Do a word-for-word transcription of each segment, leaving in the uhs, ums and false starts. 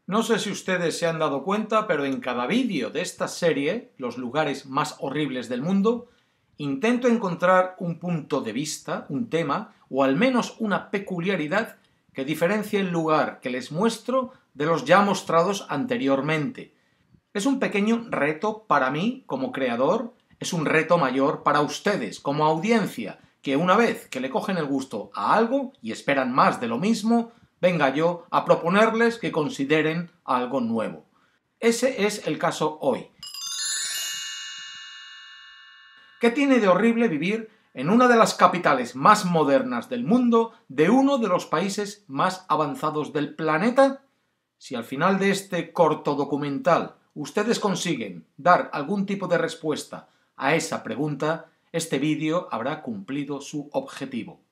No sé si ustedes se han dado cuenta, pero en cada vídeo de esta serie, Los lugares más horribles del mundo, intento encontrar un punto de vista, un tema, o al menos una peculiaridad que diferencie el lugar que les muestro de los ya mostrados anteriormente. Es un pequeño reto para mí como creador, es un reto mayor para ustedes como audiencia, que una vez que le cogen el gusto a algo y esperan más de lo mismo, venga yo a proponerles que consideren algo nuevo. Ese es el caso hoy. ¿Qué tiene de horrible vivir en una de las capitales más modernas del mundo, de uno de los países más avanzados del planeta? Si al final de este corto documental ustedes consiguen dar algún tipo de respuesta a esa pregunta, este vídeo habrá cumplido su objetivo.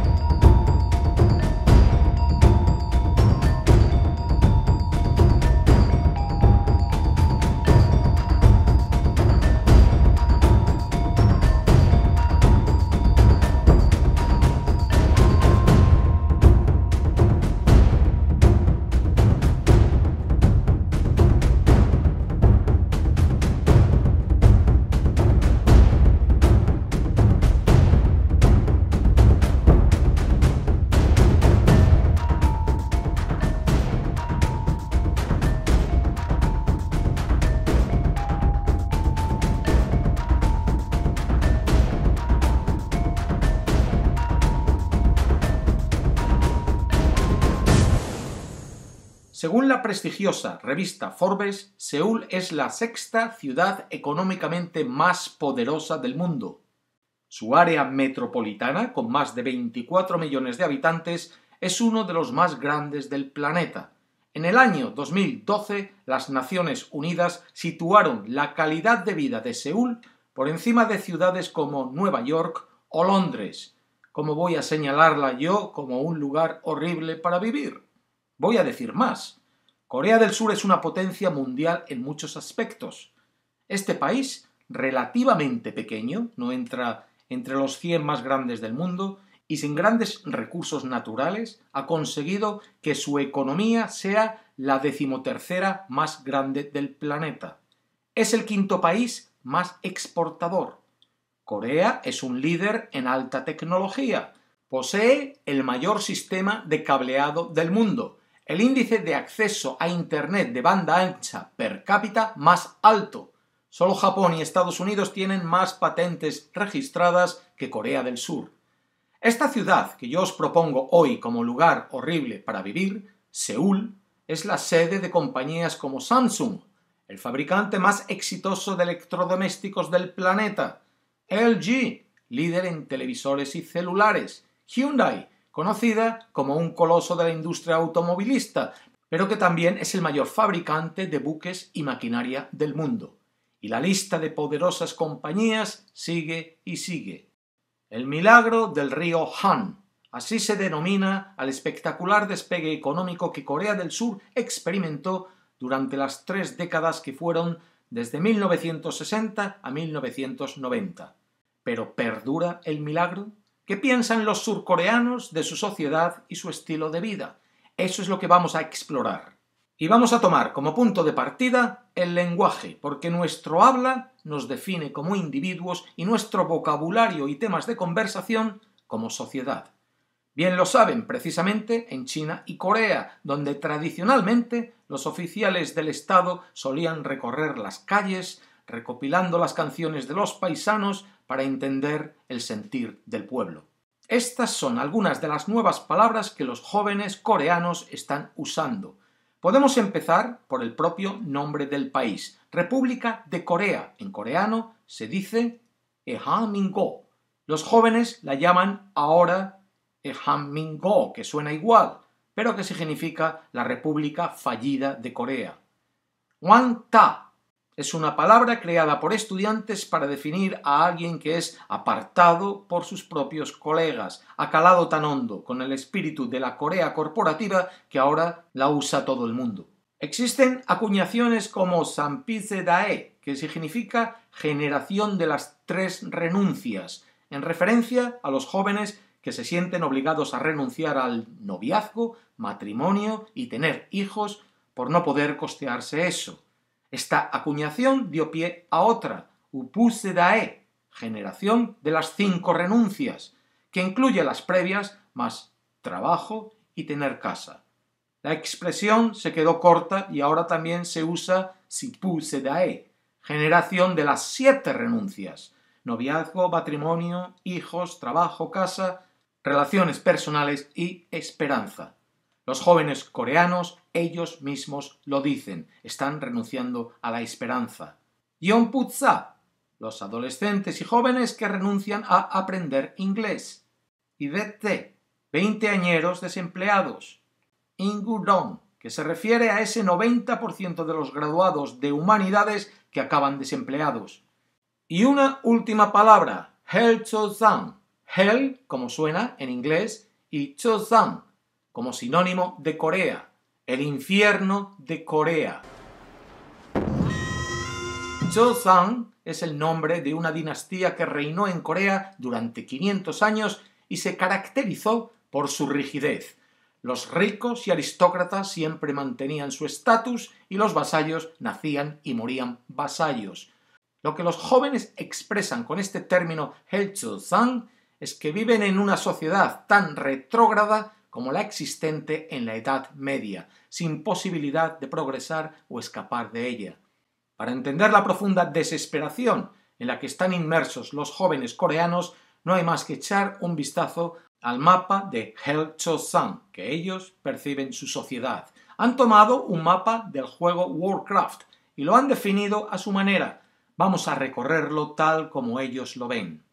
Según la prestigiosa revista Forbes, Seúl es la sexta ciudad económicamente más poderosa del mundo. Su área metropolitana, con más de veinticuatro millones de habitantes, es uno de los más grandes del planeta. En el año dos mil doce, las Naciones Unidas situaron la calidad de vida de Seúl por encima de ciudades como Nueva York o Londres. ¿Cómo voy a señalarla yo como un lugar horrible para vivir? Voy a decir más. Corea del Sur es una potencia mundial en muchos aspectos. Este país, relativamente pequeño, no entra entre los cien más grandes del mundo, y sin grandes recursos naturales, ha conseguido que su economía sea la decimotercera más grande del planeta. Es el quinto país más exportador. Corea es un líder en alta tecnología. Posee el mayor sistema de cableado del mundo. El índice de acceso a Internet de banda ancha per cápita más alto. Solo Japón y Estados Unidos tienen más patentes registradas que Corea del Sur. Esta ciudad que yo os propongo hoy como lugar horrible para vivir, Seúl, es la sede de compañías como Samsung, el fabricante más exitoso de electrodomésticos del planeta, L G, líder en televisores y celulares, Hyundai, conocida como un coloso de la industria automovilista, pero que también es el mayor fabricante de buques y maquinaria del mundo. Y la lista de poderosas compañías sigue y sigue. El milagro del río Han, así se denomina al espectacular despegue económico que Corea del Sur experimentó durante las tres décadas que fueron desde mil novecientos sesenta a mil novecientos noventa. ¿Pero perdura el milagro? ¿Qué piensan los surcoreanos de su sociedad y su estilo de vida? Eso es lo que vamos a explorar. Y vamos a tomar como punto de partida el lenguaje, porque nuestro habla nos define como individuos y nuestro vocabulario y temas de conversación como sociedad. Bien lo saben precisamente en China y Corea, donde tradicionalmente los oficiales del Estado solían recorrer las calles recopilando las canciones de los paisanos para entender el sentir del pueblo. Estas son algunas de las nuevas palabras que los jóvenes coreanos están usando. Podemos empezar por el propio nombre del país, República de Corea. En coreano se dice Ehamingo. Los jóvenes la llaman ahora Ehamingo, que suena igual, pero que significa la República fallida de Corea. Wangta es una palabra creada por estudiantes para definir a alguien que es apartado por sus propios colegas, ha calado tan hondo con el espíritu de la Corea corporativa que ahora la usa todo el mundo. Existen acuñaciones como Sanpise-dae, que significa generación de las tres renuncias, en referencia a los jóvenes que se sienten obligados a renunciar al noviazgo, matrimonio y tener hijos por no poder costearse eso. Esta acuñación dio pie a otra, Upusedae, generación de las cinco renuncias, que incluye las previas más trabajo y tener casa. La expresión se quedó corta y ahora también se usa Sipusedae, generación de las siete renuncias: noviazgo, matrimonio, hijos, trabajo, casa, relaciones personales y esperanza. Los jóvenes coreanos ellos mismos lo dicen, están renunciando a la esperanza. Yeonputsa, los adolescentes y jóvenes que renuncian a aprender inglés. Idete, veinteañeros desempleados. Ingudong, que se refiere a ese noventa por ciento de los graduados de humanidades que acaban desempleados. Y una última palabra, Helchozang. Hel, como suena en inglés, y Chozang, como sinónimo de Corea, el infierno de Corea. Chozang es el nombre de una dinastía que reinó en Corea durante quinientos años y se caracterizó por su rigidez. Los ricos y aristócratas siempre mantenían su estatus y los vasallos nacían y morían vasallos. Lo que los jóvenes expresan con este término Helchozang es que viven en una sociedad tan retrógrada como la existente en la Edad Media, sin posibilidad de progresar o escapar de ella. Para entender la profunda desesperación en la que están inmersos los jóvenes coreanos, no hay más que echar un vistazo al mapa de Helchozang, que ellos perciben su sociedad. Han tomado un mapa del juego Warcraft y lo han definido a su manera. Vamos a recorrerlo tal como ellos lo ven.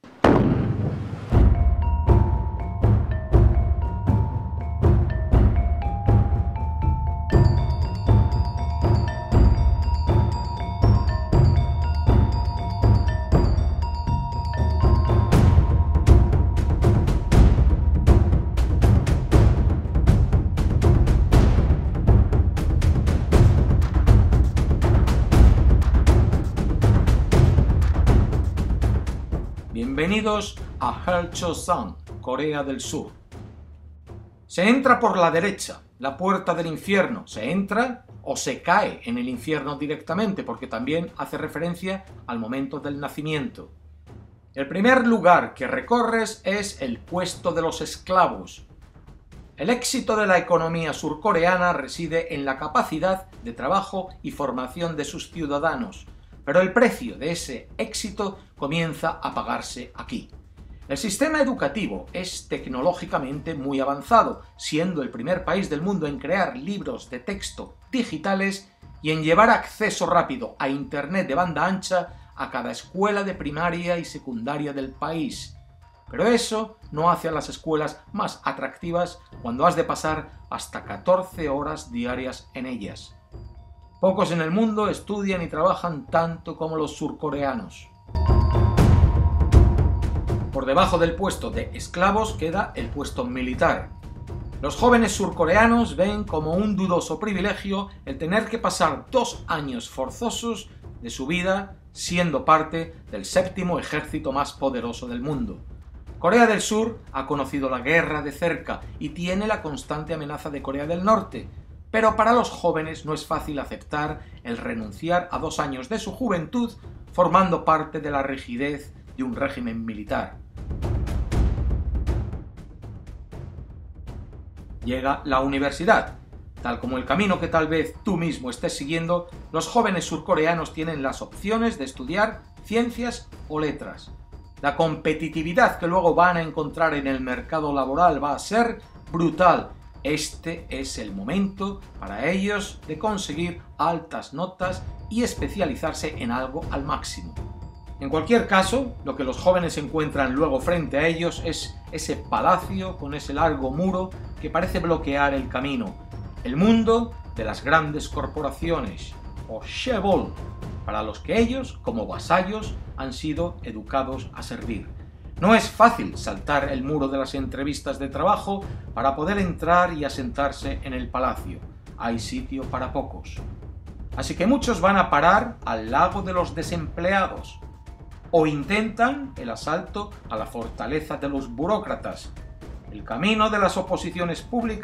Bienvenidos a Helchozang, Corea del Sur. Se entra por la derecha, la puerta del infierno. Se entra o se cae en el infierno directamente, porque también hace referencia al momento del nacimiento. El primer lugar que recorres es el puesto de los esclavos. El éxito de la economía surcoreana reside en la capacidad de trabajo y formación de sus ciudadanos. Pero el precio de ese éxito comienza a pagarse aquí. El sistema educativo es tecnológicamente muy avanzado, siendo el primer país del mundo en crear libros de texto digitales y en llevar acceso rápido a Internet de banda ancha a cada escuela de primaria y secundaria del país. Pero eso no hace a las escuelas más atractivas cuando has de pasar hasta catorce horas diarias en ellas. Pocos en el mundo estudian y trabajan tanto como los surcoreanos. Por debajo del puesto de esclavos queda el puesto militar. Los jóvenes surcoreanos ven como un dudoso privilegio el tener que pasar dos años forzosos de su vida siendo parte del séptimo ejército más poderoso del mundo. Corea del Sur ha conocido la guerra de cerca y tiene la constante amenaza de Corea del Norte. Pero para los jóvenes no es fácil aceptar el renunciar a dos años de su juventud formando parte de la rigidez de un régimen militar. Llega la universidad. Tal como el camino que tal vez tú mismo estés siguiendo, los jóvenes surcoreanos tienen las opciones de estudiar ciencias o letras. La competitividad que luego van a encontrar en el mercado laboral va a ser brutal. Este es el momento para ellos de conseguir altas notas y especializarse en algo al máximo. En cualquier caso, lo que los jóvenes encuentran luego frente a ellos es ese palacio con ese largo muro que parece bloquear el camino. El mundo de las grandes corporaciones, o chaebol, para los que ellos, como vasallos, han sido educados a servir. No es fácil saltar el muro de las entrevistas de trabajo para poder entrar y asentarse en el palacio. Hay sitio para pocos. Así que muchos van a parar al lago de los desempleados o intentan el asalto a la fortaleza de los burócratas. El camino de las oposiciones públicas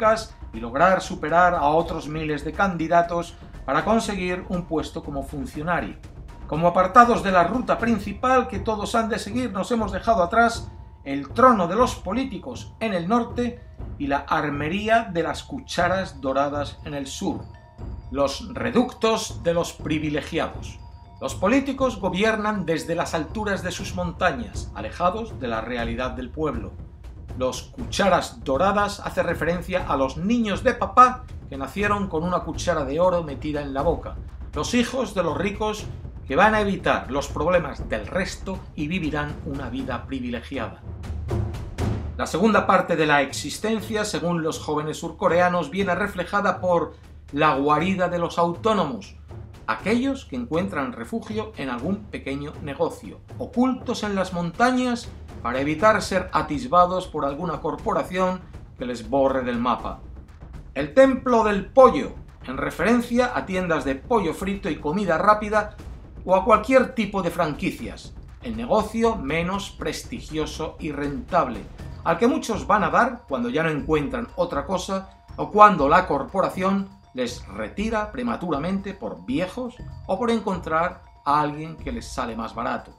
y lograr superar a otros miles de candidatos para conseguir un puesto como funcionario. Como apartados de la ruta principal que todos han de seguir, nos hemos dejado atrás el trono de los políticos en el norte y la armería de las cucharas doradas en el sur, los reductos de los privilegiados. Los políticos gobiernan desde las alturas de sus montañas, alejados de la realidad del pueblo. Los cucharas doradas hace referencia a los niños de papá que nacieron con una cuchara de oro metida en la boca, los hijos de los ricos que van a evitar los problemas del resto y vivirán una vida privilegiada. La segunda parte de la existencia, según los jóvenes surcoreanos, viene reflejada por la guarida de los autónomos, aquellos que encuentran refugio en algún pequeño negocio, ocultos en las montañas para evitar ser atisbados por alguna corporación que les borre del mapa. El templo del pollo, en referencia a tiendas de pollo frito y comida rápida o a cualquier tipo de franquicias, el negocio menos prestigioso y rentable, al que muchos van a dar cuando ya no encuentran otra cosa o cuando la corporación les retira prematuramente por viejos o por encontrar a alguien que les sale más barato.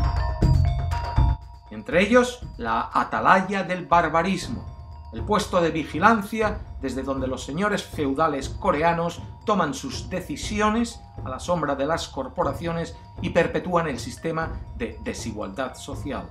Entre ellos, la atalaya del barbarismo, el puesto de vigilancia desde donde los señores feudales coreanos toman sus decisiones a la sombra de las corporaciones y perpetúan el sistema de desigualdad social.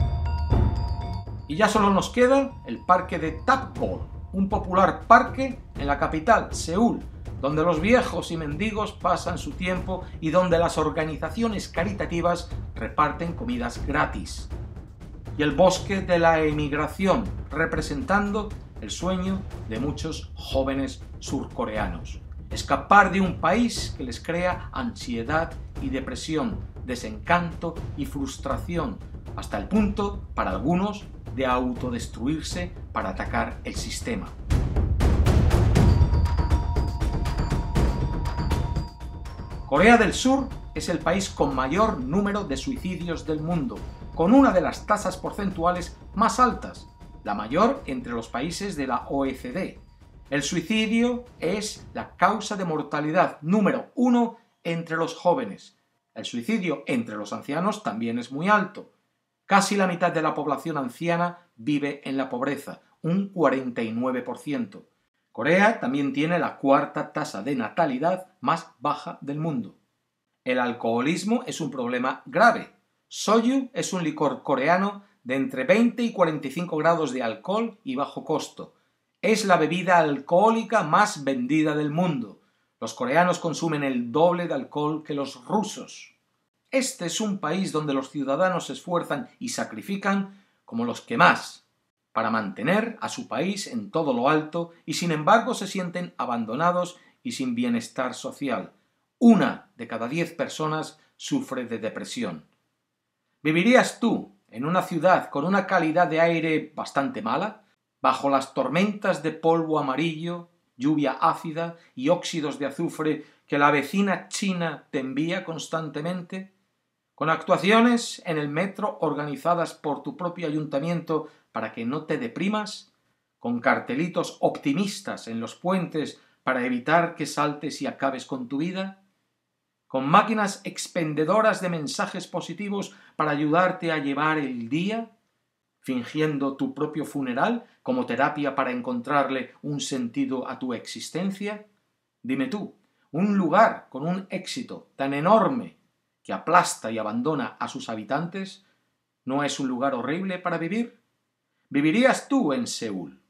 Y ya solo nos queda el parque de Tapgol, un popular parque en la capital, Seúl, donde los viejos y mendigos pasan su tiempo y donde las organizaciones caritativas reparten comidas gratis. Y el bosque de la emigración, representando el sueño de muchos jóvenes surcoreanos. Escapar de un país que les crea ansiedad y depresión, desencanto y frustración, hasta el punto, para algunos, de autodestruirse para atacar el sistema. Corea del Sur es el país con mayor número de suicidios del mundo, con una de las tasas porcentuales más altas, la mayor entre los países de la O E C D. El suicidio es la causa de mortalidad número uno entre los jóvenes. El suicidio entre los ancianos también es muy alto. Casi la mitad de la población anciana vive en la pobreza, un cuarenta y nueve por ciento. Corea también tiene la cuarta tasa de natalidad más baja del mundo. El alcoholismo es un problema grave. Soju es un licor coreano de entre veinte y cuarenta y cinco grados de alcohol y bajo costo. Es la bebida alcohólica más vendida del mundo. Los coreanos consumen el doble de alcohol que los rusos. Este es un país donde los ciudadanos se esfuerzan y sacrifican como los que más, para mantener a su país en todo lo alto y sin embargo se sienten abandonados y sin bienestar social. Una de cada diez personas sufre de depresión. ¿Vivirías tú en una ciudad con una calidad de aire bastante mala, bajo las tormentas de polvo amarillo, lluvia ácida y óxidos de azufre que la vecina China te envía constantemente? Con actuaciones en el metro organizadas por tu propio ayuntamiento para que no te deprimas, con cartelitos optimistas en los puentes para evitar que saltes y acabes con tu vida, con máquinas expendedoras de mensajes positivos para ayudarte a llevar el día, fingiendo tu propio funeral como terapia para encontrarle un sentido a tu existencia. Dime tú, un lugar con un éxito tan enorme que aplasta y abandona a sus habitantes, ¿no es un lugar horrible para vivir? ¿Vivirías tú en Seúl?